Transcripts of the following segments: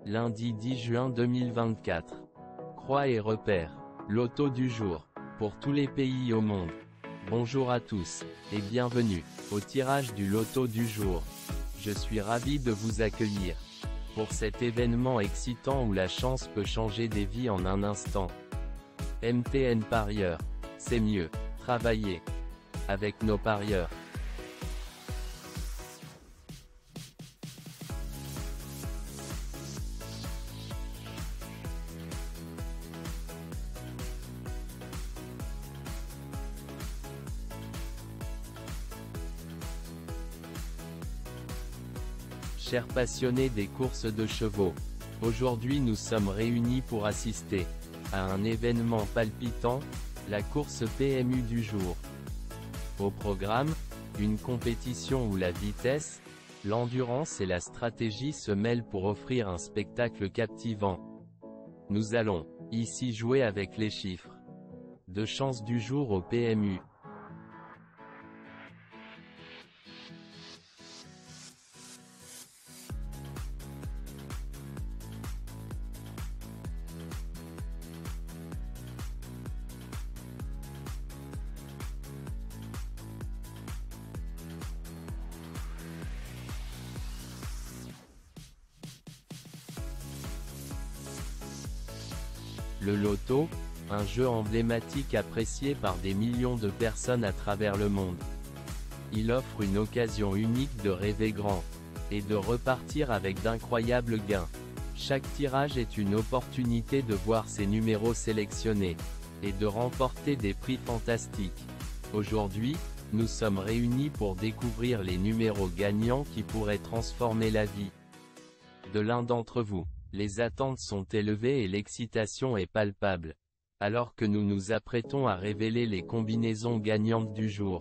Lundi 10 juin 2024. Croix et repères. Loto du jour. Pour tous les pays au monde. Bonjour à tous, et bienvenue, au tirage du Loto du jour. Je suis ravi de vous accueillir. Pour cet événement excitant où la chance peut changer des vies en un instant. MTN Parieurs. C'est mieux. Travailler. Avec nos parieurs. Chers passionnés des courses de chevaux, aujourd'hui nous sommes réunis pour assister à un événement palpitant, la course PMU du jour. Au programme, une compétition où la vitesse, l'endurance et la stratégie se mêlent pour offrir un spectacle captivant. Nous allons, ici, jouer avec les chiffres de chance du jour au PMU. Le Loto, un jeu emblématique apprécié par des millions de personnes à travers le monde. Il offre une occasion unique de rêver grand, et de repartir avec d'incroyables gains. Chaque tirage est une opportunité de voir ses numéros sélectionnés, et de remporter des prix fantastiques. Aujourd'hui, nous sommes réunis pour découvrir les numéros gagnants qui pourraient transformer la vie de l'un d'entre vous. Les attentes sont élevées et l'excitation est palpable, alors que nous nous apprêtons à révéler les combinaisons gagnantes du jour.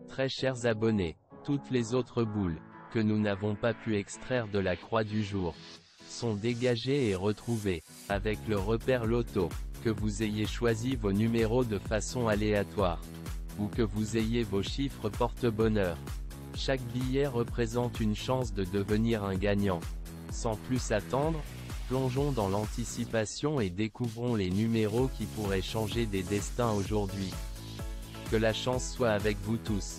Très chers abonnés, toutes les autres boules, que nous n'avons pas pu extraire de la croix du jour, sont dégagées et retrouvées, avec le repère loto, que vous ayez choisi vos numéros de façon aléatoire, ou que vous ayez vos chiffres porte-bonheur. Chaque billet représente une chance de devenir un gagnant. Sans plus attendre, plongeons dans l'anticipation et découvrons les numéros qui pourraient changer des destins aujourd'hui. Que la chance soit avec vous tous.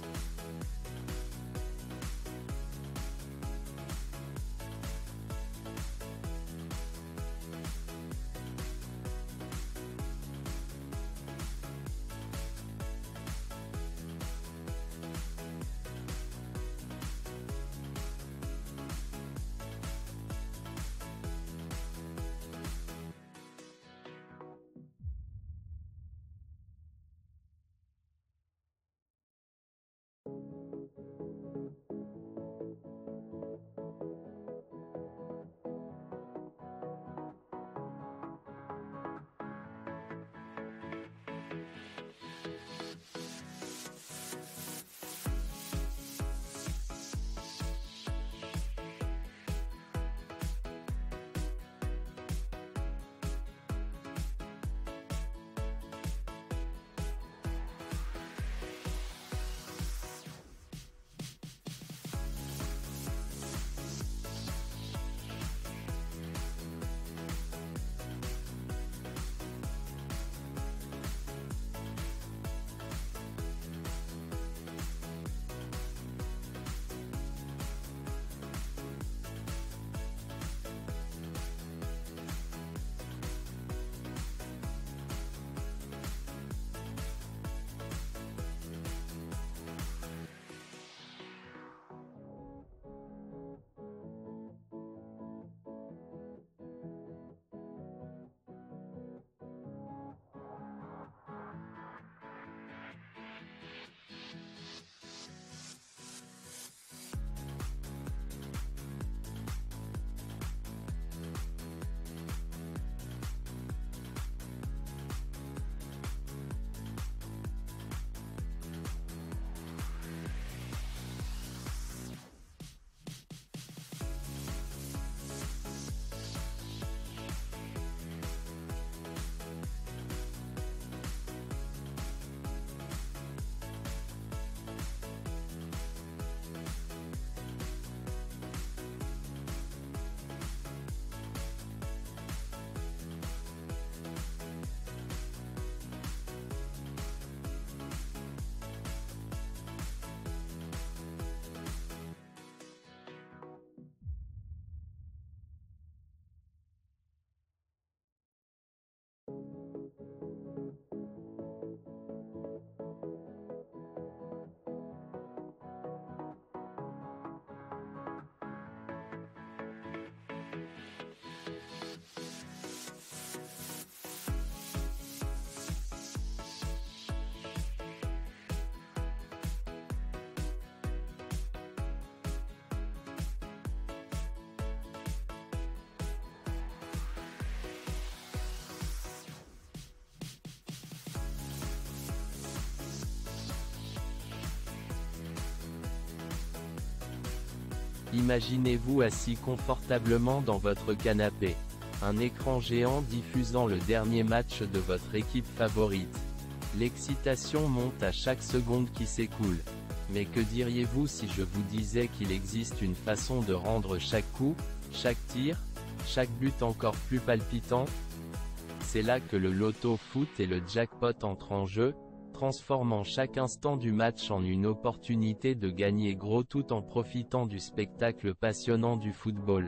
Imaginez-vous assis confortablement dans votre canapé. Un écran géant diffusant le dernier match de votre équipe favorite. L'excitation monte à chaque seconde qui s'écoule. Mais que diriez-vous si je vous disais qu'il existe une façon de rendre chaque coup, chaque tir, chaque but encore plus palpitant? C'est là que le loto foot et le jackpot entrent en jeu, transformant chaque instant du match en une opportunité de gagner gros tout en profitant du spectacle passionnant du football.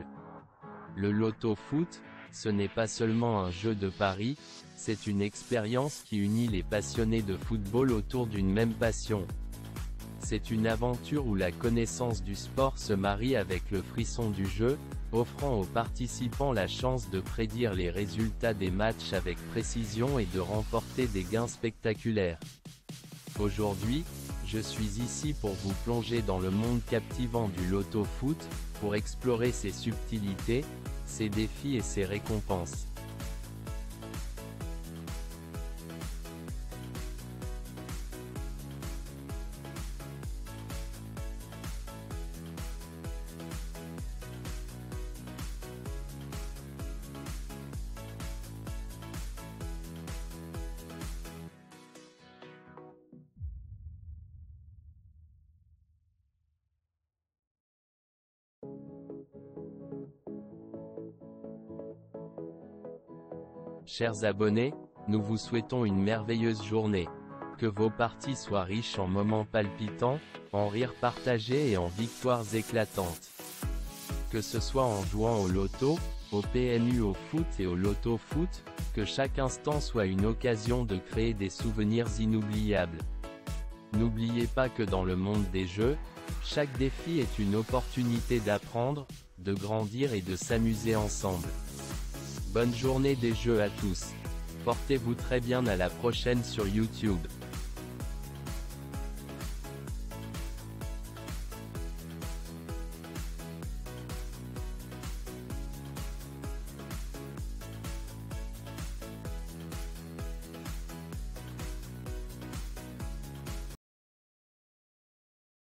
Le loto foot, ce n'est pas seulement un jeu de paris, c'est une expérience qui unit les passionnés de football autour d'une même passion. C'est une aventure où la connaissance du sport se marie avec le frisson du jeu, offrant aux participants la chance de prédire les résultats des matchs avec précision et de remporter des gains spectaculaires. Aujourd'hui, je suis ici pour vous plonger dans le monde captivant du loto foot, pour explorer ses subtilités, ses défis et ses récompenses. Chers abonnés, nous vous souhaitons une merveilleuse journée. Que vos parties soient riches en moments palpitants, en rires partagés et en victoires éclatantes. Que ce soit en jouant au loto, au PMU, au foot et au loto foot, que chaque instant soit une occasion de créer des souvenirs inoubliables. N'oubliez pas que dans le monde des jeux, chaque défi est une opportunité d'apprendre, de grandir et de s'amuser ensemble. Bonne journée des jeux à tous. Portez-vous très bien, à la prochaine sur YouTube.